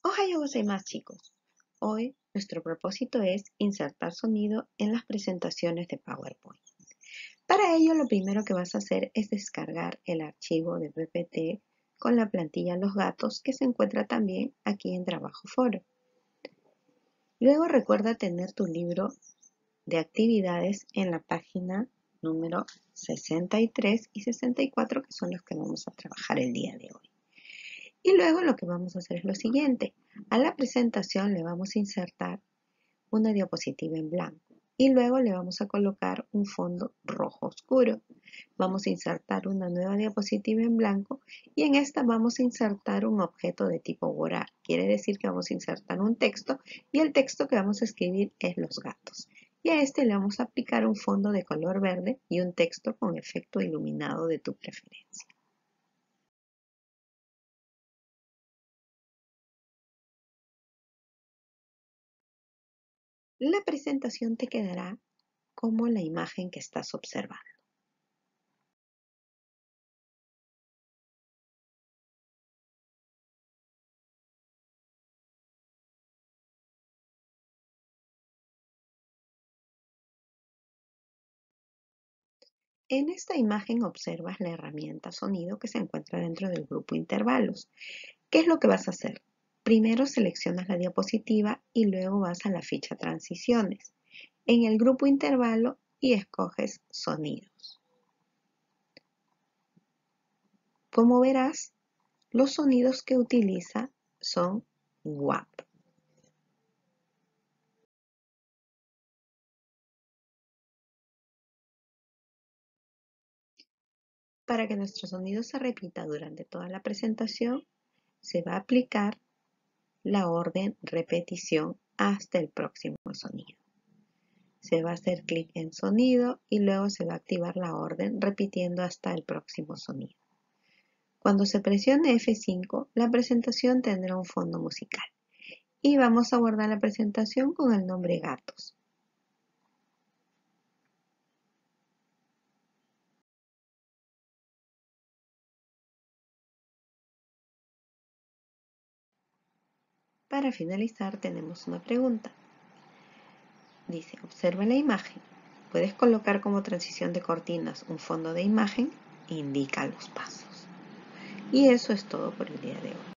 Ohayou gozaimasu, chicos. Hoy nuestro propósito es insertar sonido en las presentaciones de PowerPoint. Para ello, lo primero que vas a hacer es descargar el archivo de PPT con la plantilla Los Gatos, que se encuentra también aquí en Trabajo Foro. Luego recuerda tener tu libro de actividades en la página número 63 y 64, que son los que vamos a trabajar el día de hoy. Y luego lo que vamos a hacer es lo siguiente. A la presentación le vamos a insertar una diapositiva en blanco y luego le vamos a colocar un fondo rojo oscuro. Vamos a insertar una nueva diapositiva en blanco y en esta vamos a insertar un objeto de tipo Word. Quiere decir que vamos a insertar un texto y el texto que vamos a escribir es los gatos. Y a este le vamos a aplicar un fondo de color verde y un texto con efecto iluminado de tu preferencia. La presentación te quedará como la imagen que estás observando. En esta imagen observas la herramienta sonido que se encuentra dentro del grupo intervalos. ¿Qué es lo que vas a hacer? Primero seleccionas la diapositiva y luego vas a la ficha transiciones en el grupo intervalo y escoges sonidos. Como verás, los sonidos que utiliza son WAP. Para que nuestro sonido se repita durante toda la presentación, se va a aplicar la orden repetición hasta el próximo sonido. Se va a hacer clic en sonido y luego se va a activar la orden repitiendo hasta el próximo sonido. Cuando se presione F5, la presentación tendrá un fondo musical y vamos a guardar la presentación con el nombre Gatos. Para finalizar tenemos una pregunta. Dice, observa la imagen. Puedes colocar como transición de cortinas un fondo de imagen e indica los pasos. Y eso es todo por el día de hoy.